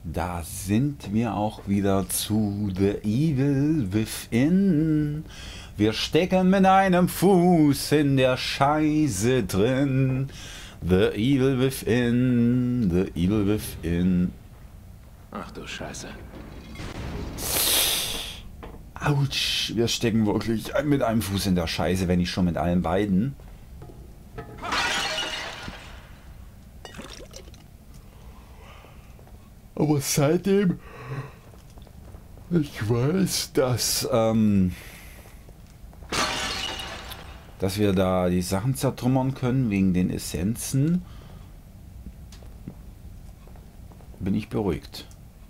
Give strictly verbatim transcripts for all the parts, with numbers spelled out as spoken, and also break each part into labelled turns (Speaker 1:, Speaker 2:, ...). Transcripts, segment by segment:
Speaker 1: Da sind wir auch wieder zu The Evil Within. Wir stecken mit einem Fuß in der Scheiße drin. The Evil Within, The Evil Within.
Speaker 2: Ach du Scheiße.
Speaker 1: Autsch, wir stecken wirklich mit einem Fuß in der Scheiße, wenn nicht schon mit allen beiden. Aber seitdem ich weiß, dass, ähm, dass wir da die Sachen zertrümmern können wegen den Essenzen, bin ich beruhigt.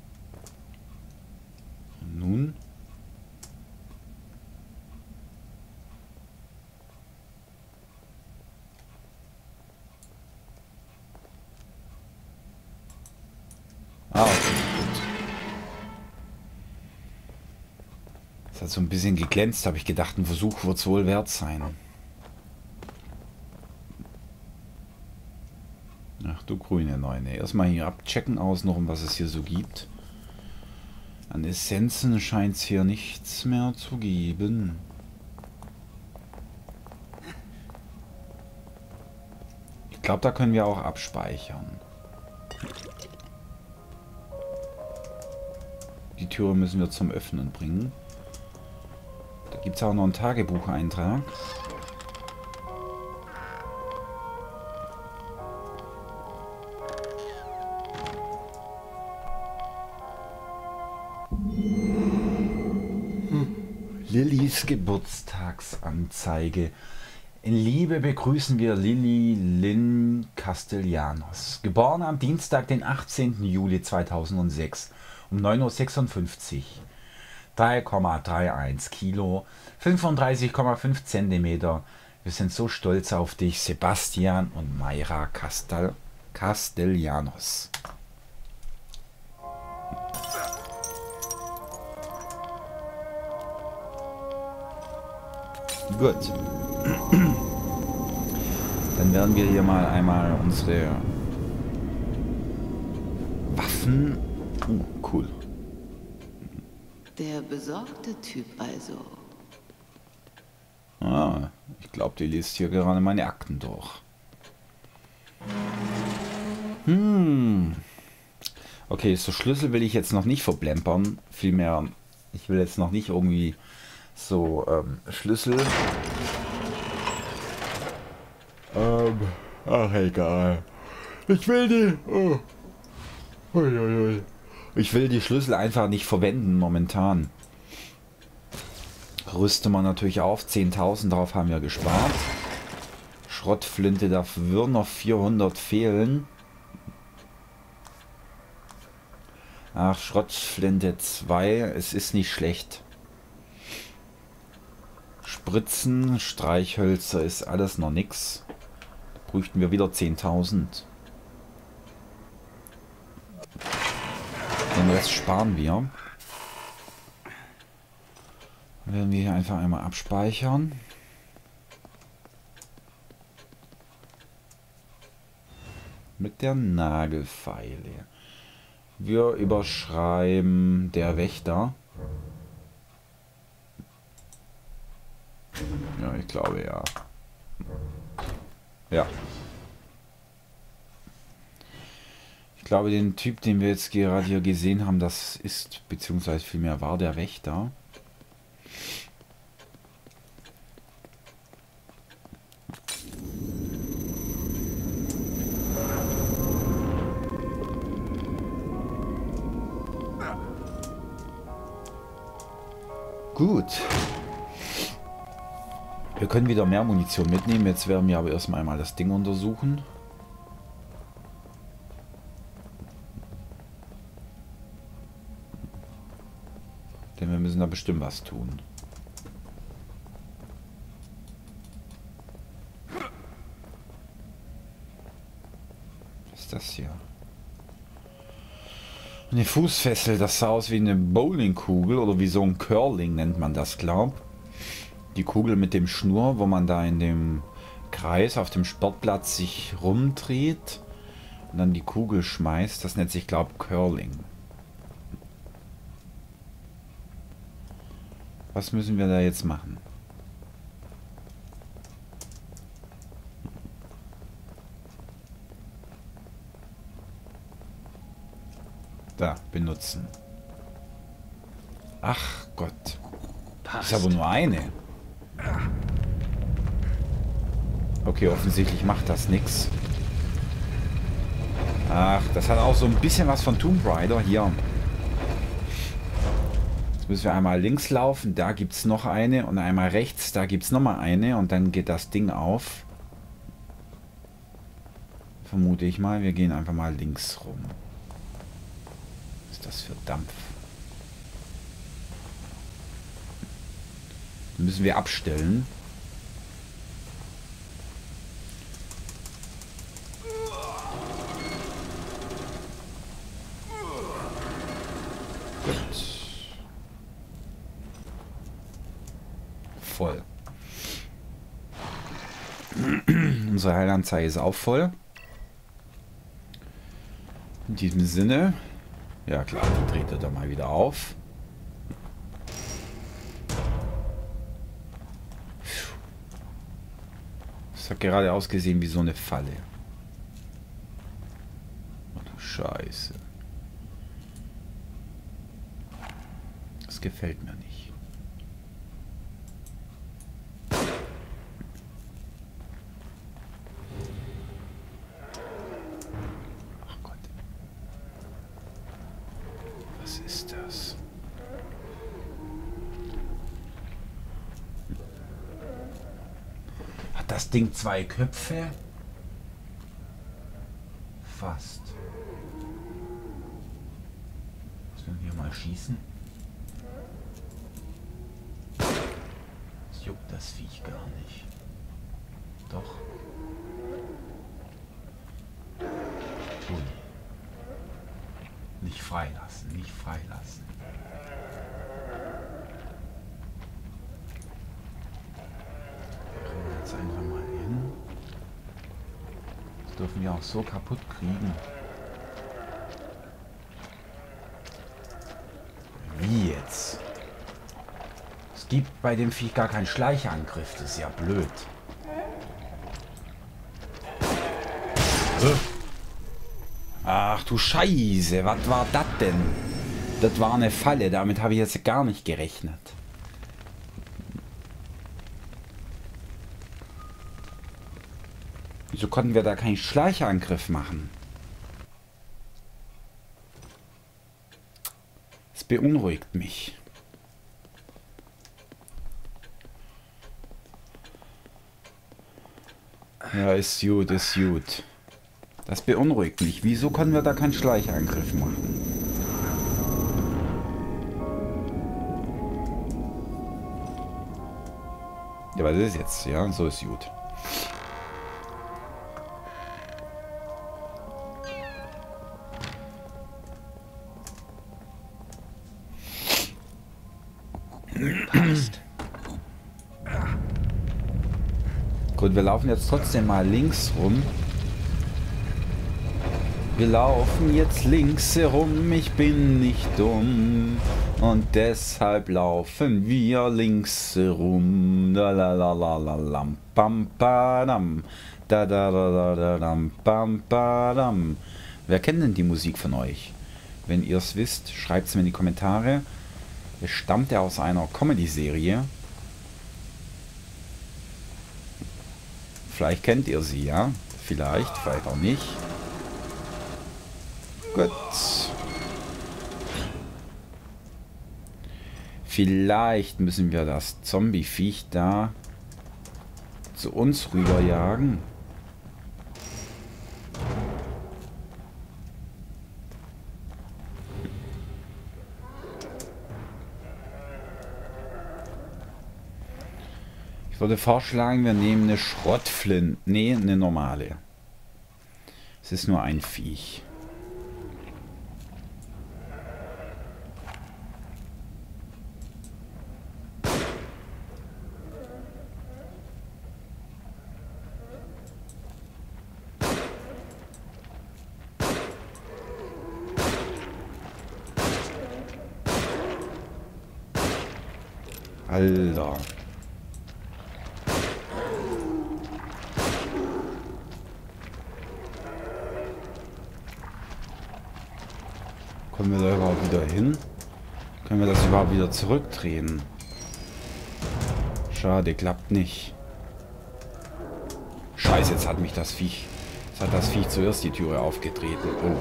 Speaker 1: Und nun? Ah, okay, gut. Es hat so ein bisschen geglänzt, habe ich gedacht, ein Versuch wird es wohl wert sein. Ach du grüne Neune. Erstmal hier abchecken außenrum, was es hier so gibt. An Essenzen scheint es hier nichts mehr zu geben. Ich glaube, da können wir auch abspeichern. Die Türe müssen wir zum Öffnen bringen. Da gibt es auch noch einen Tagebucheintrag. Lillys Geburtstagsanzeige. In Liebe begrüßen wir Lilly Lynn Castellanos. Geboren am Dienstag, den achtzehnten Juli zweitausendsechs um neun Uhr sechsundfünfzig. drei Komma einunddreißig Kilo, fünfunddreißig Komma fünf Zentimeter. Wir sind so stolz auf dich, Sebastian und Mayra Castel Castellanos. Gut. Dann werden wir hier mal einmal unsere Waffen... Oh, cool.
Speaker 3: Der besorgte Typ also.
Speaker 1: Ah, ich glaube, die liest hier gerade meine Akten durch. Hm. Okay, so Schlüssel will ich jetzt noch nicht verblempern. Vielmehr, ich will jetzt noch nicht irgendwie so ähm, Schlüssel... Ähm, ach egal. Ich will die... Oh. Ui, ui, ui. Ich will die Schlüssel einfach nicht verwenden momentan. Rüste man natürlich auf. zehntausend, darauf haben wir gespart. Schrottflinte, da würden noch vierhundert fehlen. Ach, Schrottflinte zwei, es ist nicht schlecht. Spritzen, Streichhölzer ist alles noch nix. Bräuchten wir wieder zehntausend. Den Rest sparen wir. Dann werden wir hier einfach einmal abspeichern. Mit der Nagelfeile. Wir überschreiben der Wächter. Ja, ich glaube ja. Ja. Ich glaube, den Typ, den wir jetzt gerade hier gesehen haben, das ist, beziehungsweise vielmehr war der Wächter. Gut. Wir können wieder mehr Munition mitnehmen. Jetzt werden wir aber erstmal einmal das Ding untersuchen. Denn wir müssen da bestimmt was tun. Was ist das hier? Eine Fußfessel, das sah aus wie eine Bowlingkugel oder wie so ein Curling nennt man das, glaub. Die Kugel mit dem Schnur, wo man da in dem Kreis auf dem Sportplatz sich rumdreht und dann die Kugel schmeißt. Das nennt sich, glaube ich, Curling. Was müssen wir da jetzt machen? Da, benutzen. Ach Gott.
Speaker 2: Passt.
Speaker 1: Ist aber nur eine. Okay, offensichtlich macht das nichts. Ach, das hat auch so ein bisschen was von Tomb Raider hier. Jetzt müssen wir einmal links laufen. Da gibt es noch eine. Und einmal rechts. Da gibt es nochmal eine. Und dann geht das Ding auf. Vermute ich mal. Wir gehen einfach mal links rum. Was ist das für Dampf? Den müssen wir abstellen. Gut. Voll. Unsere Heilanzeige ist auch voll. In diesem Sinne, ja klar, die dreht er da mal wieder auf. Das hat gerade ausgesehen wie so eine Falle. Oh du Scheiße. Das gefällt mir nicht. Ach Gott. Was ist das? Hat das Ding zwei Köpfe? Fast. Müssen wir mal schießen? Das juckt das Viech gar nicht. Doch. Ui. Nicht freilassen, nicht freilassen. Wir rennen jetzt einfach mal hin. Das dürfen wir auch so kaputt kriegen. Wie jetzt? Es gibt bei dem Viech gar keinen Schleichangriff. Das ist ja blöd. Ach du Scheiße, was war das denn? Das war eine Falle, damit habe ich jetzt gar nicht gerechnet. Wieso konnten wir da keinen Schleichangriff machen? Das beunruhigt mich. Ja, ist gut, ist gut. Das beunruhigt mich. Wieso konnten wir da keinen Schleichangriff machen? Ja, aber das ist jetzt, ja, so ist gut.
Speaker 2: Passt.
Speaker 1: Gut, wir laufen jetzt trotzdem mal links rum. Wir laufen jetzt links herum, ich bin nicht dumm. Und deshalb laufen wir links herum. Da la la la la lam pam padam. Da da da da da dam pam padam. Wer kennt denn die Musik von euch? Wenn ihr es wisst, schreibt es mir in die Kommentare. Es stammt ja aus einer Comedy-Serie. Vielleicht kennt ihr sie, ja? Vielleicht, vielleicht auch nicht. Gut. Vielleicht müssen wir das Zombie-Viech da zu uns rüberjagen. Ich würde vorschlagen, wir nehmen eine Schrottflinte. Nee, eine normale. Es ist nur ein Viech. Alter. Kommen wir da überhaupt wieder hin? Können wir das überhaupt wieder zurückdrehen? Schade, klappt nicht. Scheiße, jetzt hat mich das Viech... Jetzt hat das Viech zuerst die Türe aufgetreten. Oh.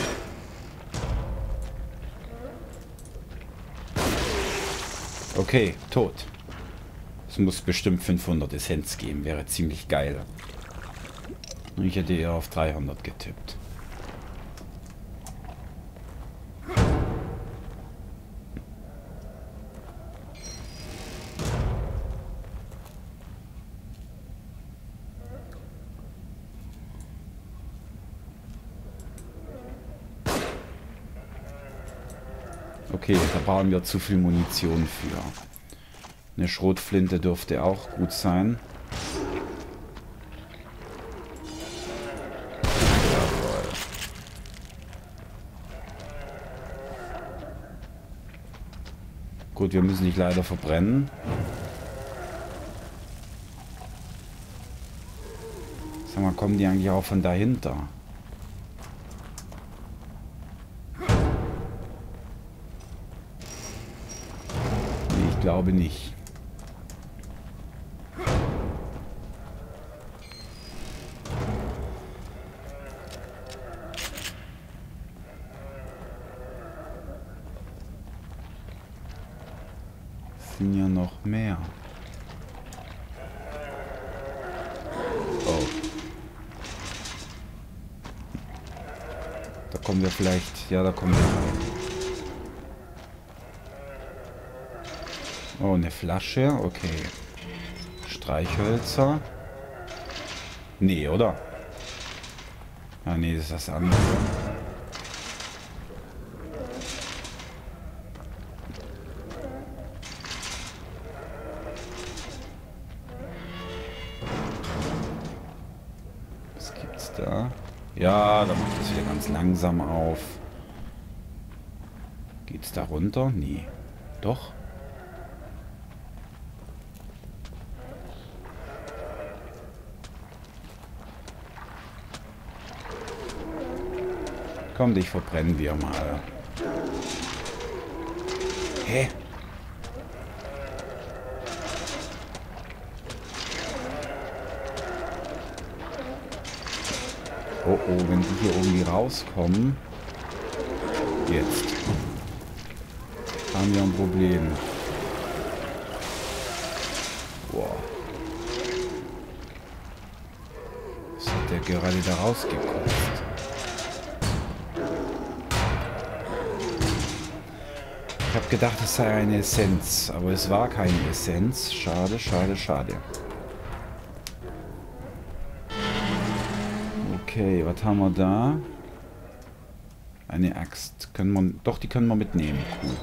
Speaker 1: Okay, tot. Es muss bestimmt fünfhundert Essenz geben. Wäre ziemlich geil. Ich hätte eher auf dreihundert getippt. Okay, da brauchen wir zu viel Munition für. Eine Schrotflinte dürfte auch gut sein. Jawohl. Gut, wir müssen dich leider verbrennen. Sag mal, kommen die eigentlich auch von dahinter? Ich glaube nicht. Es sind ja noch mehr. Oh. Da kommen wir vielleicht... Ja, da kommen wir rein. Oh, eine Flasche. Okay. Streichhölzer. Nee, oder? Ah, nee, das ist das andere. Was gibt's da? Ja, da macht das wieder ganz langsam auf. Geht's da runter? Nee. Doch? Komm, dich verbrennen wir mal. Hä? Oh oh, wenn die hier irgendwie rauskommen. Jetzt. Haben wir ein Problem. Boah. Was hat der gerade da rausgekommen? Ich habe gedacht, es sei eine Essenz, aber es war keine Essenz. Schade, schade, schade. Okay, was haben wir da? Eine Axt. Können wir, doch, die können wir mitnehmen. Cool.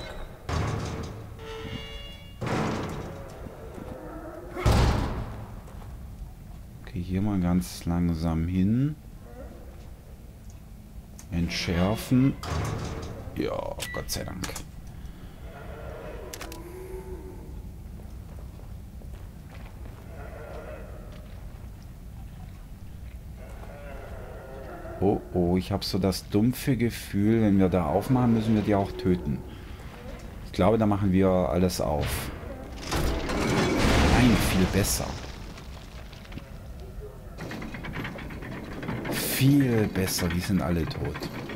Speaker 1: Okay, hier mal ganz langsam hin. Entschärfen. Ja, Gott sei Dank. Oh, oh, ich habe so das dumpfe Gefühl, wenn wir da aufmachen, müssen wir die auch töten. Ich glaube, da machen wir alles auf. Nein, viel besser. Viel besser, die sind alle tot.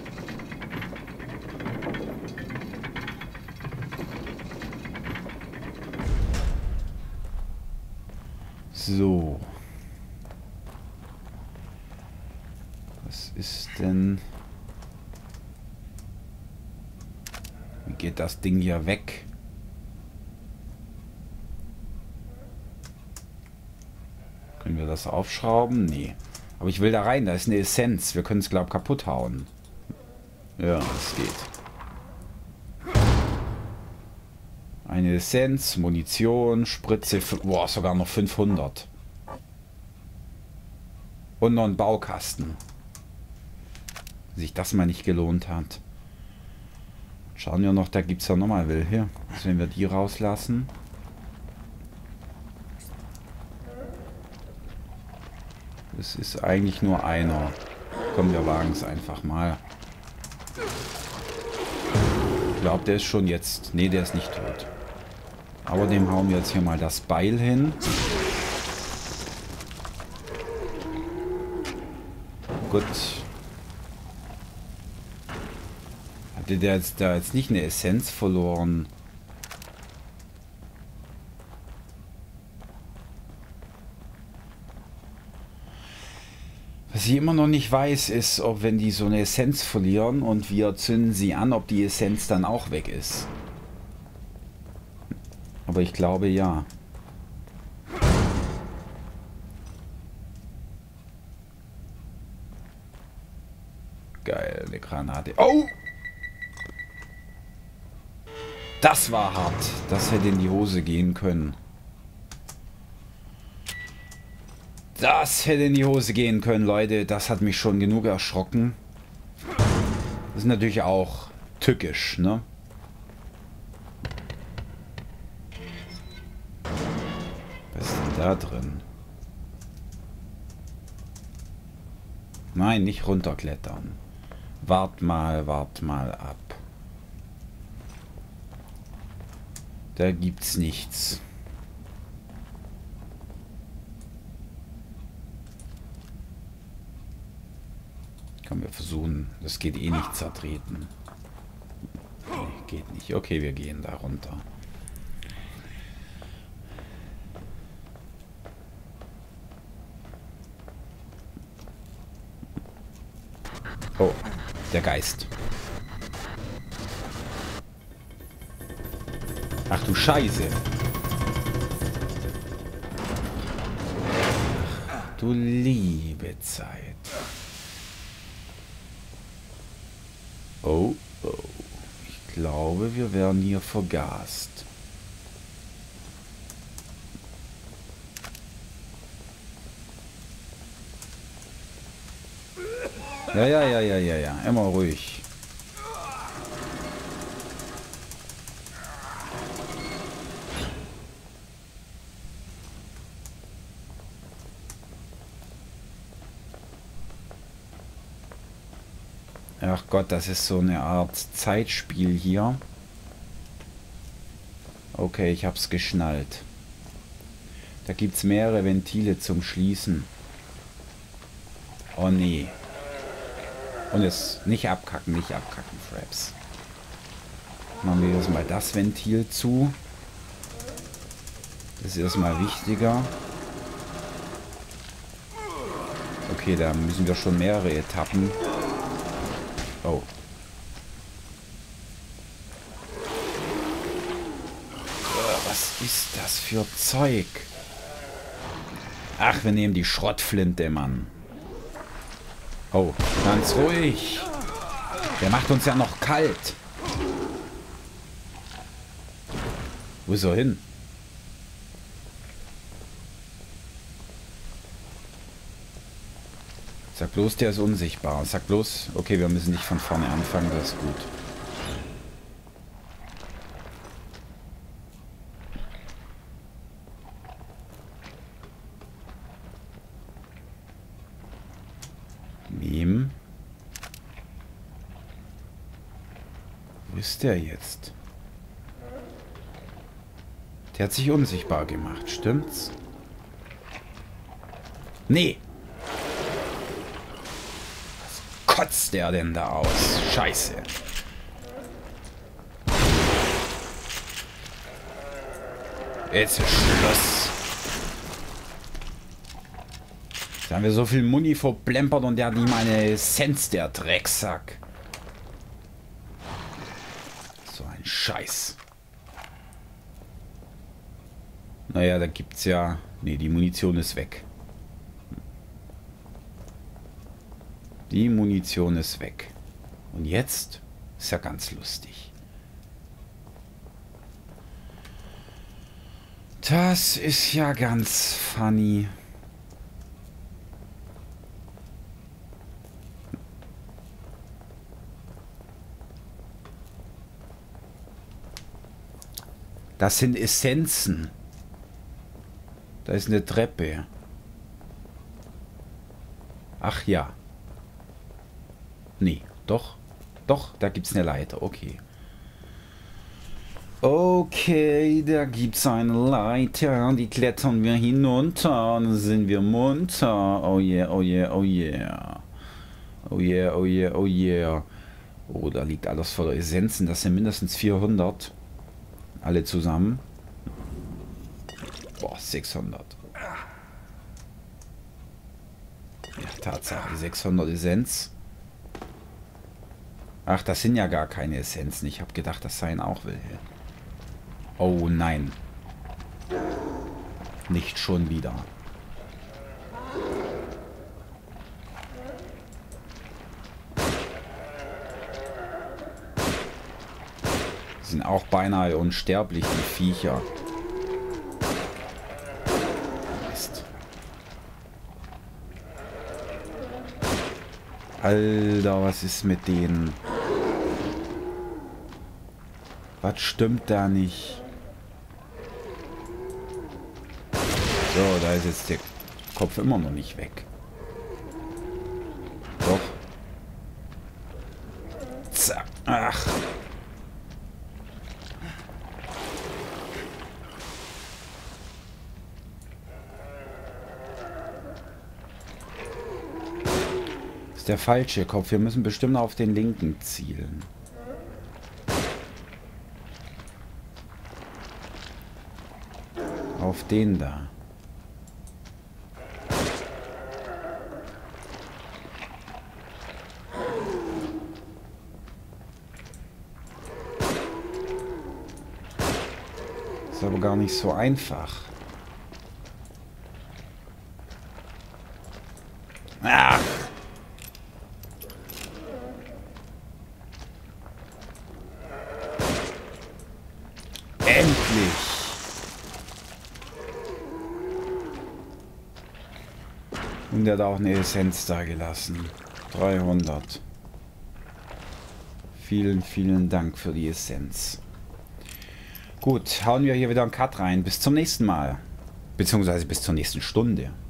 Speaker 1: So. Was ist denn... Wie geht das Ding hier weg? Können wir das aufschrauben? Nee. Aber ich will da rein, da ist eine Essenz. Wir können es, glaube ich, kaputt hauen. Ja, das geht. Eine Essenz, Munition, Spritze, boah, sogar noch fünfhundert. Und noch ein Baukasten. Sich das mal nicht gelohnt hat. Schauen wir noch, da gibt es ja nochmal welche. Also wenn wir die rauslassen. Es ist eigentlich nur einer. Komm, wir wagen es einfach mal. Ich glaube, der ist schon jetzt... Ne, der ist nicht tot. Aber dem hauen wir jetzt hier mal das Beil hin. Gut. Hatte der jetzt da jetzt nicht eine Essenz verloren? Was ich immer noch nicht weiß, ist, ob wenn die so eine Essenz verlieren und wir zünden sie an, ob die Essenz dann auch weg ist. Aber ich glaube ja. Geil, eine Granate. Oh! Das war hart. Das hätte in die Hose gehen können. Das hätte in die Hose gehen können, Leute. Das hat mich schon genug erschrocken. Das ist natürlich auch tückisch, ne? Was ist denn da drin? Nein, nicht runterklettern. Wart mal, wart mal ab. Da gibt's nichts. Können wir versuchen. Das geht eh nicht zertreten. Nee, geht nicht. Okay, wir gehen da runter. Oh, der Geist. Ach du Scheiße. Ach, du liebe Zeit. Oh, oh. Ich glaube, wir werden hier vergast. Ja, ja, ja, ja, ja, ja. Immer ruhig. Ach Gott, das ist so eine Art Zeitspiel hier. Okay, ich hab's geschnallt. Da gibt's mehrere Ventile zum Schließen. Oh nee. Und jetzt nicht abkacken, nicht abkacken, Fraps. Machen wir jetzt mal das Ventil zu. Das ist erstmal wichtiger. Okay, da müssen wir schon mehrere Etappen. Oh. Was ist das für Zeug? Ach, wir nehmen die Schrottflinte, Mann. Oh, ganz ruhig. Der macht uns ja noch kalt. Wo ist er hin? Sag bloß, der ist unsichtbar. Sag bloß, okay, wir müssen nicht von vorne anfangen, das ist gut. Meme. Wo ist der jetzt? Der hat sich unsichtbar gemacht, stimmt's? Nee. Was kotzt der denn da aus? Scheiße. Jetzt ist Schluss. Da haben wir so viel Muni verplempert und der hat nie meine Essenz, der Drecksack. So ein Scheiß. Naja, da gibt's ja... Nee, die Munition ist weg. Die Munition ist weg. Und jetzt ist ja ganz lustig. Das ist ja ganz funny. Das sind Essenzen. Da ist eine Treppe. Ach ja. Nee, doch. Doch, da gibt's eine Leiter. Okay. Okay, da gibt's eine Leiter. Die klettern wir hinunter. Und dann sind wir munter. Oh yeah, oh yeah, oh yeah. Oh yeah, oh yeah, oh yeah. Oh, da liegt alles voller Essenzen. Das sind mindestens vierhundert. Alle zusammen. Boah, sechshundert. Ja, Tatsache, sechshundert Essenz. Ach, das sind ja gar keine Essenzen. Ich habe gedacht, das seien auch welche. Oh nein. Nicht schon wieder. Sind auch beinahe unsterblich, die Viecher. Mist. Alter, was ist mit denen? Was stimmt da nicht? So, da ist jetzt der Kopf immer noch nicht weg. Doch. Zack. Ach. Das ist der falsche Kopf. Wir müssen bestimmt auf den linken zielen. Auf den da. Ist aber gar nicht so einfach. Ach. Endlich. Und er hat auch eine Essenz da gelassen. dreihundert. Vielen, vielen Dank für die Essenz. Gut, hauen wir hier wieder einen Cut rein. Bis zum nächsten Mal. Beziehungsweise bis zur nächsten Stunde.